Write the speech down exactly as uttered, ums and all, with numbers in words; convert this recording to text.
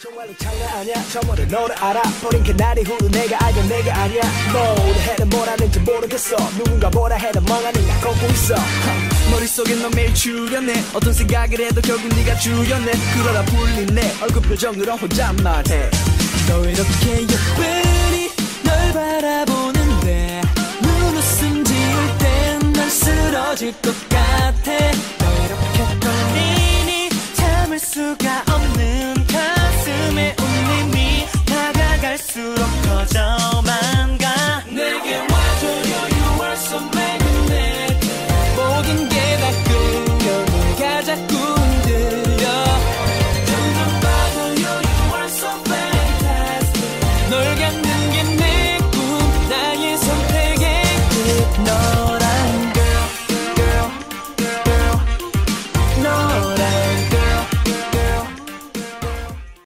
정말로 장난 아니야. 저번에 너를 알아버린 그날이 후로 내가 알던 내가 아니야. 뭘 해도 뭘 하는지 모르겠어. 누군가 뭐라 해도 멍하니 나 걷고 있어. 머릿속에 넌 매일 출연해. 어떤 생각을 해도 결국 네가 주연해. 그러다 풀린 내 얼굴 표정으로 혼잣말해. 너 이렇게 예쁘니 널 바라보는데 눈웃음 지을 땐 난 쓰러질 것 같아. 너 이렇게 떨리니 참을 수가 없어.